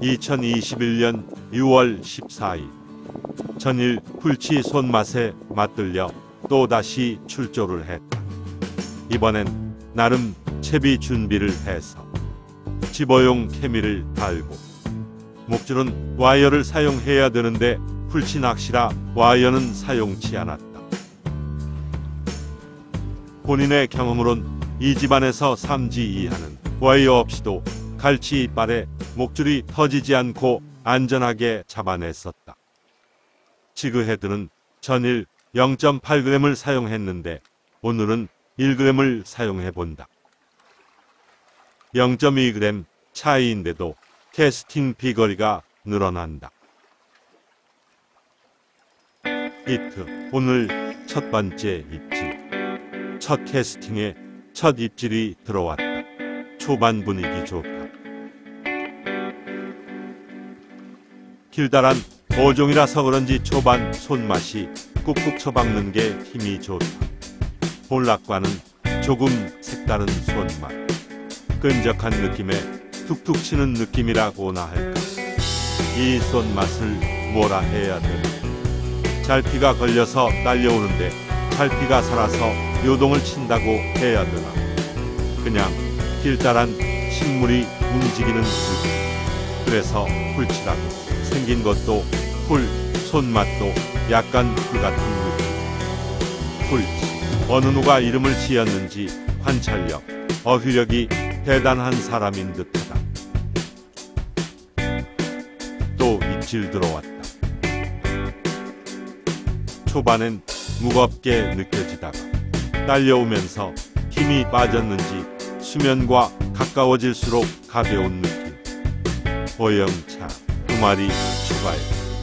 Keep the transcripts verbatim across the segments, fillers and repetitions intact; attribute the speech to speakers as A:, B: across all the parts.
A: 이천이십일 년 유월 십사일 전일 풀치 손맛에 맞들려 또다시 출조를 했다. 이번엔 나름 채비 준비를 해서 집어용 케미를 달고 목줄은 와이어를 사용해야 되는데 풀치 낚시라 와이어는 사용치 않았다. 본인의 경험으론 이 집안에서 삼지 이하는 와이어 없이도 갈치 이빨에 목줄이 터지지 않고 안전하게 잡아냈었다. 지그헤드는 전일 영 점 팔 그램을 사용했는데 오늘은 일 그램을 사용해본다. 영 점 이 그램 차이인데도 캐스팅 비거리가 늘어난다. 히트, 오늘 첫 번째 입질. 첫 캐스팅에 첫 입질이 들어왔다. 초반 분위기 좋다. 길다란 어종이라서 그런지 초반 손맛이 꾹꾹 쳐박는 게 힘이 좋다. 볼락과는 조금 색다른 손맛. 끈적한 느낌에 툭툭 치는 느낌이라고나 할까. 이 손맛을 뭐라 해야 되나. 잘피가 걸려서 딸려오는데 잘피가 살아서 요동을 친다고 해야 되나. 그냥 길다란 식물이 움직이는 느낌. 그래서 풀치라고. 생긴 것도 풀, 손맛도 약간 풀 같은 느낌. 풀치. 어느 누가 이름을 지었는지 관찰력, 어휘력이 대단한 사람인 듯하다. 또 입질 들어왔다. 초반엔 무겁게 느껴지다가 딸려오면서 힘이 빠졌는지 수면과 가까워질수록 가벼운 느낌. 오영차 두 마리 추가해.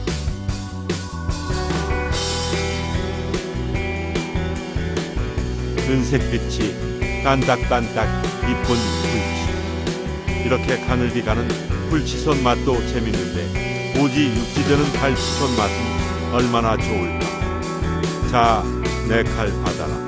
A: 은색빛이 딴딱딴딱 이쁜 풀치. 이렇게 가늘게 가는 풀치손 맛도 재밌는데 오지 육지되는 갈치손 맛은 얼마나 좋을까. 자, 내 칼 받아라.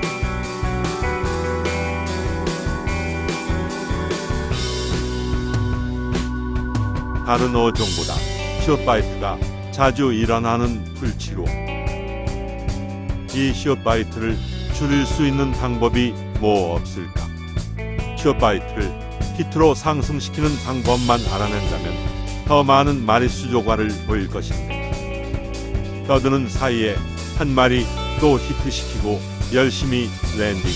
A: 다른 어종보다 숏바이트가 자주 일어나는 풀치로 이 숏바이트를 줄일 수 있는 방법이 뭐 없을까? 숏바이트를 히트로 상승시키는 방법만 알아낸다면 더 많은 마리수 조과를 보일 것인데 떠드는 사이에 한 마리 또 히트시키고 열심히 랜딩.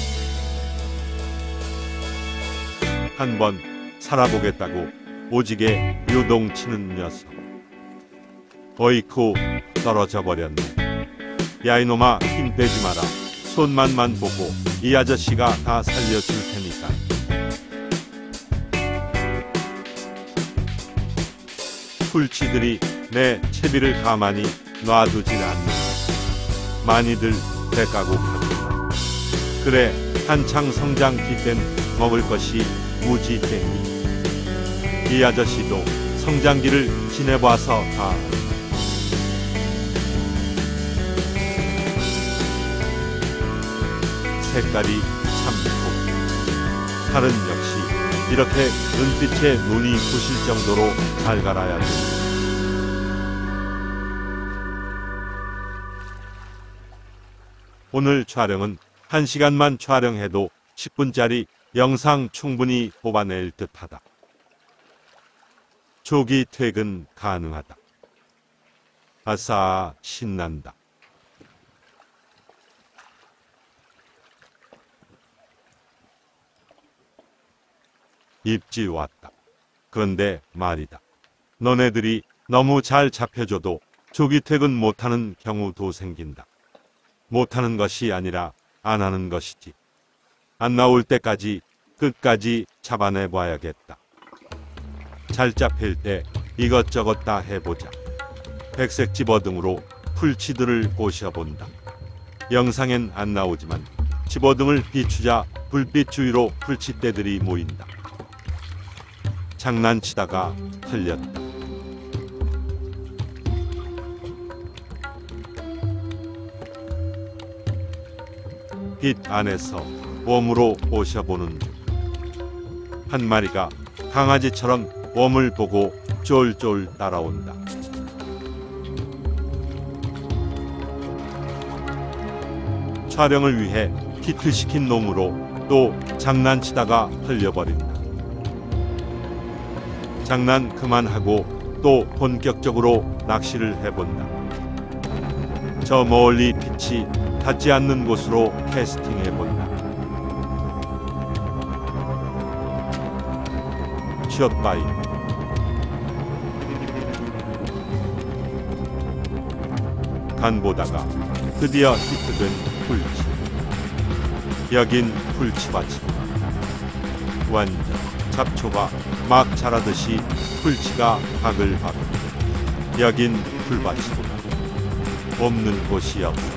A: 한번 살아보겠다고 오지게 요동치는 녀석. 어이쿠 떨어져 버렸네. 야 이놈아 힘 빼지 마라. 손만만 보고 이 아저씨가 다 살려줄 테니까. 풀치들이 내 채비를 가만히 놔두질 않는다. 많이들 대가고 가구나. 그래 한창 성장기 땐 먹을 것이 무지 땡기. 이 아저씨도 성장기를 지내봐서 다. 색깔이 참 좋고 칼은 역시 이렇게 눈빛에 눈이 부실 정도로 잘 갈아야 돼. 오늘 촬영은 한 시간만 촬영해도 십 분짜리 영상 충분히 뽑아낼 듯하다. 조기 퇴근 가능하다. 아싸 신난다. 입질 왔다. 그런데 말이다. 너네들이 너무 잘 잡혀줘도 조기 퇴근 못하는 경우도 생긴다. 못하는 것이 아니라 안 하는 것이지. 안 나올 때까지 끝까지 잡아내 봐야겠다. 잘 잡힐 때 이것저것 다 해보자. 백색 집어등으로 풀치들을 꼬셔본다. 영상엔 안 나오지만 집어등을 비추자 불빛 주위로 풀치떼들이 모인다. 장난치다가 털렸다. 빛 안에서 웜으로 꼬셔보는 중. 한 마리가 강아지처럼 웜을 보고 쫄쫄 따라온다. 촬영을 위해 히트시킨 놈으로 또 장난치다가 흘려버린다. 장난 그만하고 또 본격적으로 낚시를 해본다. 저 멀리 빛이 닿지 않는 곳으로 캐스팅해본다. 숏바이. 간보다가 드디어 히트된 풀치. 여긴 풀치밭이구나. 완전 잡초가 막 자라듯이 풀치가 바글바글. 여긴 풀밭이구나. 없는 곳이 없어.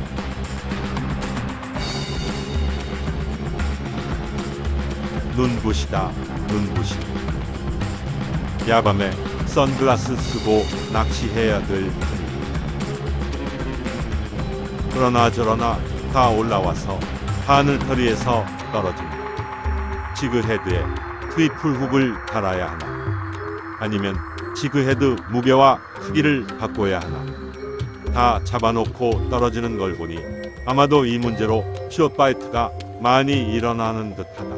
A: 눈부시다, 눈부시. 야밤에 선글라스 쓰고 낚시해야 될 테니. 그러나 저러나 다 올라와서 하늘터리에서 떨어진다. 지그헤드에 트리플 훅을 달아야 하나? 아니면 지그헤드 무게와 크기를 바꿔야 하나? 다 잡아놓고 떨어지는 걸 보니 아마도 이 문제로 숏바이트가 많이 일어나는 듯하다.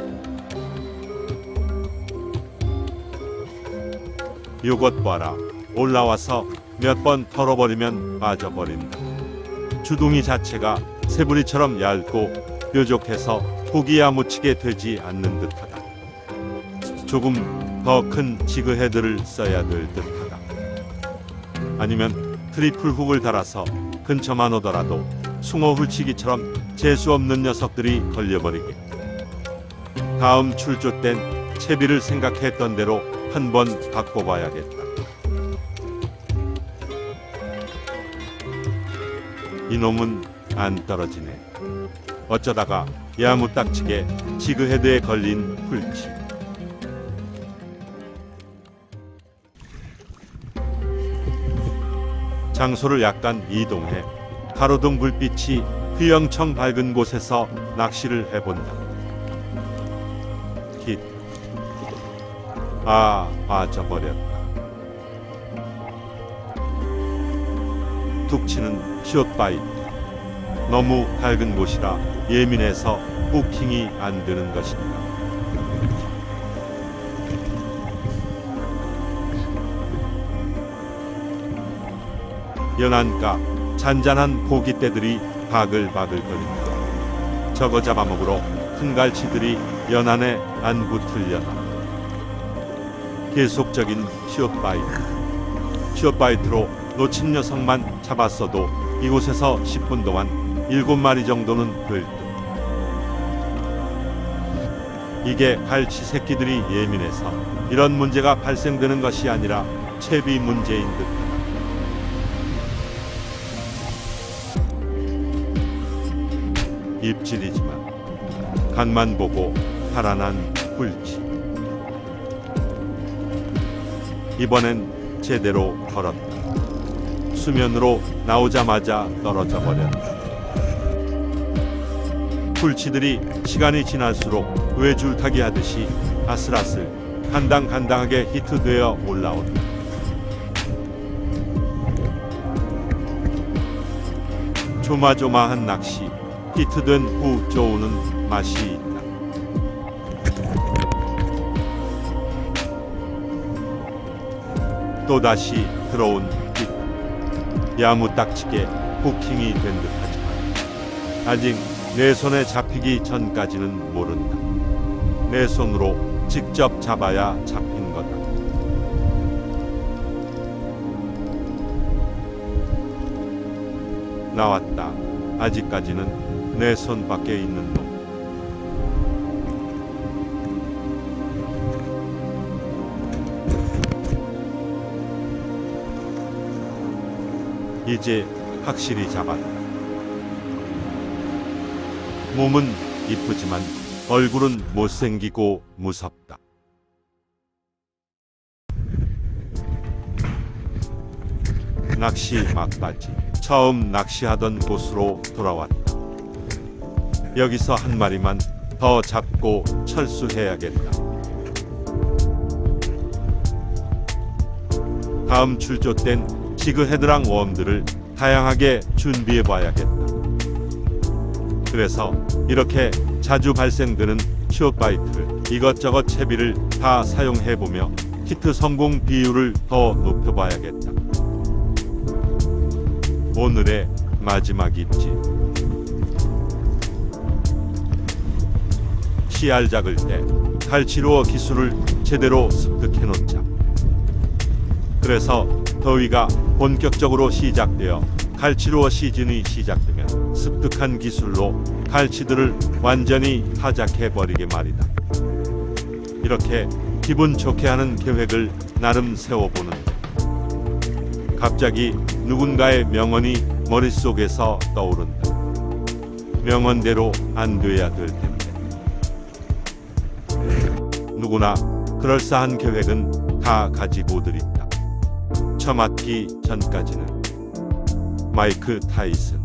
A: 요것 봐라. 올라와서 몇 번 털어버리면 빠져버린다. 주둥이 자체가 새부리처럼 얇고 뾰족해서 훅이 야무치게 되지 않는 듯하다. 조금 더 큰 지그헤드를 써야 될 듯하다. 아니면 트리플 훅을 달아서 근처만 오더라도 숭어 훌치기처럼 재수없는 녀석들이 걸려버리게. 다음 출조 땐 채비를 생각했던 대로 한번 바꿔봐야겠다. 이놈은 안 떨어지네. 어쩌다가 야무딱지게 지그헤드에 걸린 풀치. 장소를 약간 이동해 가로등 불빛이 휘영청 밝은 곳에서 낚시를 해본다. 깃. 아, 빠져버렸다. 툭 치는 숏바이트. 너무 밝은 곳이라 예민해서 후킹이 안 되는 것인가. 연안가 잔잔한 고깃대들이 바글바글 거린다. 저거 잡아먹으러 큰 갈치들이 연안에 안 붙으려나. 계속적인 숏바이트. 숏바이트로 놓친 녀석만 잡았어도 이곳에서 십 분 동안 일곱 마리 정도는 될 듯. 이게 갈치 새끼들이 예민해서 이런 문제가 발생되는 것이 아니라 채비 문제인 듯하다. 입질이지만 간만 보고 달아난 풀치. 이번엔 제대로 걸었다. 수면으로 나오자마자 떨어져 버렸다. 풀치들이 시간이 지날수록 외줄타기 하듯이 아슬아슬 간당간당하게 히트되어 올라온다. 조마조마한 낚시, 히트된 후 쪼우는 맛이 있다. 또다시 들어온 히트. 야무딱지게 후킹이 된 듯하지만 아직 내 손에 잡히기 전까지는 모른다. 내 손으로 직접 잡아야 잡힌 거다. 나왔다. 아직까지는 내 손 밖에 있는 놈. 이제 확실히 잡았다. 몸은 이쁘지만 얼굴은 못생기고 무섭다. 낚시 막바지. 처음 낚시하던 곳으로 돌아왔다. 여기서 한 마리만 더 잡고 철수해야겠다. 다음 출조 땐 지그 헤드랑 웜들을 다양하게 준비해 봐야겠다. 그래서 이렇게 자주 발생되는 숏바이트 이것저것 채비를 다 사용해보며 히트 성공 비율을 더 높여봐야겠다. 오늘의 마지막 입지. 씨알 작을 때 갈치루어 기술을 제대로 습득해 놓자. 그래서 더위가 본격적으로 시작되어 갈치루어 시즌이 시작되면 습득한 기술로 갈치들을 완전히 타작해버리게 말이다. 이렇게 기분 좋게 하는 계획을 나름 세워보는데 갑자기 누군가의 명언이 머릿속에서 떠오른다. 명언대로 안 돼야 될 텐데. 누구나 그럴싸한 계획은 다 가지고들 있다. 처맞기 전까지는. 마이크 타이슨.